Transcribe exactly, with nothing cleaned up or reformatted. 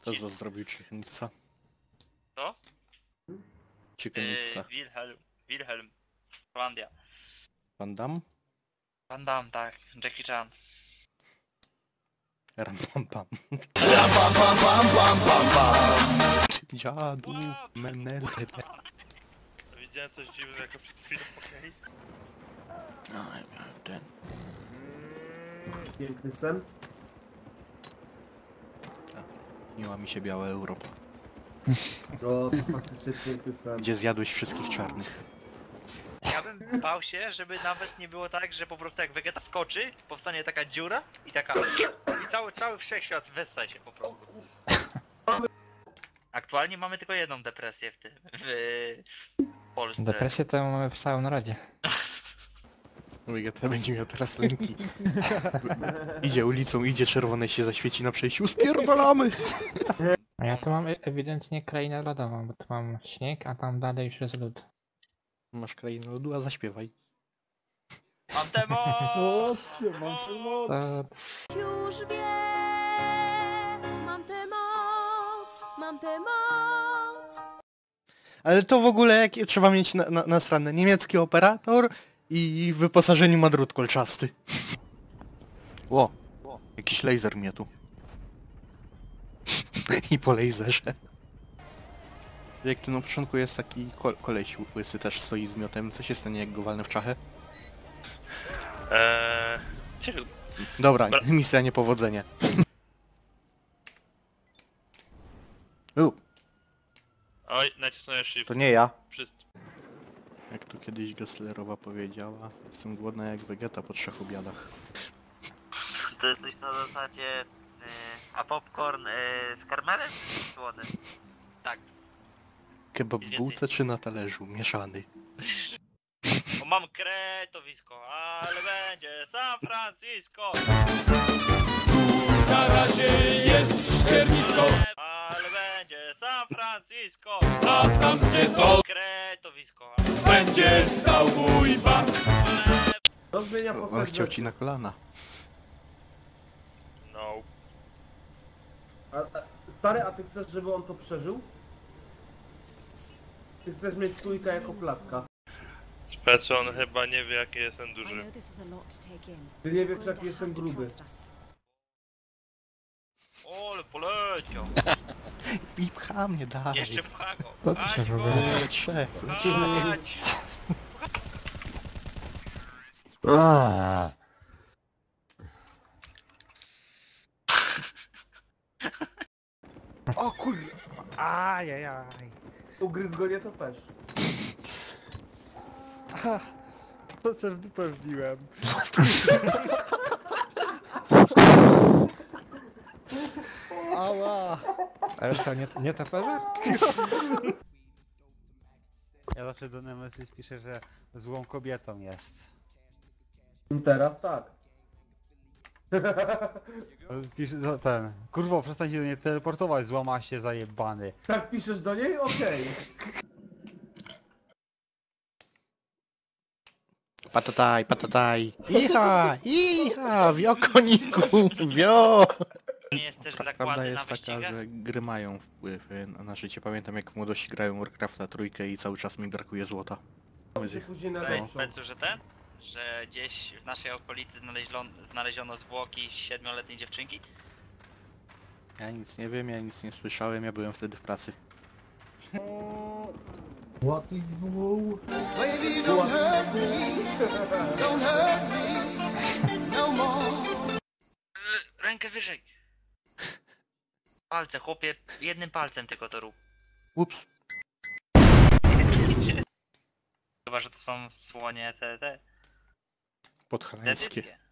To co zrobił Ciekanica? Co? Ciekanica. Yy, Wilhelm. Wilhelm. Holandia. Van Damme? Van Damme, tak. Jackie Chan. Ram pam pam. Dziadu, menel. Widziałem coś dziwnego przed chwilą, okej? No, ja miałem ten. Piękny sen. Śniła mi się biała Europa. O, to faktycznie piękny sen. Gdzie zjadłeś wszystkich czarnych. Ja bym bał się, żeby nawet nie było tak, że po prostu jak Vegeta skoczy, powstanie taka dziura i taka... I cały, cały wszechświat wessa się po prostu. Aktualnie mamy tylko jedną depresję w tym, w Polsce. Depresję to mamy w całym narodzie. Vegeta będzie miał teraz lęki. Idzie ulicą, idzie, czerwone się zaświeci na przejściu. Spierdolamy! A ja tu mam e- ewidentnie krainę lodową, bo tu mam śnieg, a tam dalej już jest lód. Masz krainę lodu, a zaśpiewaj. Mam tę moc! mam tę moc! To... Już wiem, mam tę moc, mam tę moc. Ale to w ogóle jak trzeba mieć na, na, na stronę niemiecki operator i w wyposażeniu ma drut kolczasty. Ło, jakiś laser mnie tu. I po laserze. Jak tu na początku jest taki ko koleś łysy też stoi z miotem, co się stanie jak go walnę w czachę? Eee... Dobra, misja niepowodzenie. U, Oj, nacisnąłem shift. to nie ja. Wszyscy. Jak tu kiedyś Gesslerowa powiedziała, jestem głodna jak Vegeta po trzech obiadach. To jest coś na zasadzie... Yy, a popcorn yy, z karmelem czy słony? Tak. Kebab w bułce czy na talerzu? Mieszany. Bo mam kretowisko, ale będzie San Francisco. Na razie jest ściernisko, Ale będzie San Francisco. a tam gdzie to Kretowisko. będzie stał mój bank. To zmienia On postać chciał rzeczy. ci na kolana. No. A, a, stary, a ty chcesz, żeby on to przeżył? Ty chcesz mieć sójka jako placka. Specu, on chyba nie wie jaki jestem I duży. know this is a lot to take in. Ty nie You're wiesz, going jak to jestem have to gruby. trust us. Ole, poleciał. I pcha mnie dalej. Jeszcze pcha go. To ty się w ogóle- Eee, trzech. Chodź. O kurwa! Ajajaj! Ugryz go nie to też. To se w dupę wbiłem. Ała! Ale co, nie, nie taperze? Ja zawsze do Nemesis piszę, że złą kobietą jest. Teraz tak. Pisze za ten. Kurwo, przestań się do niej teleportować, złama się zajebany. Tak piszesz do niej? Okej. Patataj, patataj. Iha, iha, wio koniku, wio. Nie jest też Prawda zakłady na jest taka, wyścigach? że gry mają wpływ y, na życie. Pamiętam jak w młodości grałem Warcrafta trójkę i cały czas mi brakuje złota. Się później To jest nadążą. specu, że ten? Że gdzieś w naszej okolicy znaleziono, znaleziono zwłoki siedmioletniej dziewczynki? Ja nic nie wiem, ja nic nie słyszałem, ja byłem wtedy w pracy. What is wool? Yy, Rękę wyżej! Palce, chłopie, jednym palcem tylko to rób. Ups. Chyba, że to są słonie te, te, Podhalańskie. dedyckie.